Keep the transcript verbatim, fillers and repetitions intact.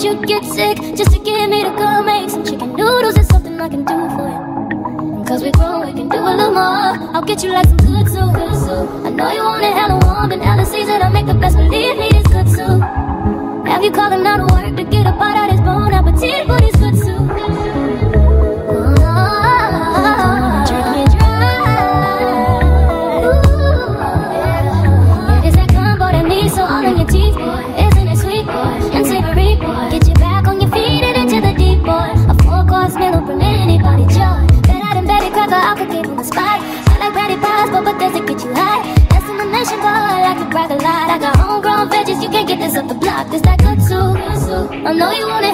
you get sick just to get me to go make some chicken noodles. Is something I can do for you. Cause we grown, we can do a little more. I'll get you like some good soup, good soup. I know you want it hella warm, but hella season. I'll make the best, believe me, this good soup. Have you calling out of work to get a bite out of this bone appetit for this good soup? Oh, drink me dry. Ooh, yeah, it's that gumbo, that miso all in your teeth, boy. Isn't it sweet, boy, and savory, boy? Get you back on your feet and into the deep, boy. A four-course meal will bring anybody joy. I could keep on the spot. I like bready pies, but what does it get you high? Destination boy, I can brag a lot. I got homegrown veggies, you can't get this up the block. This that good soup. I know you want it.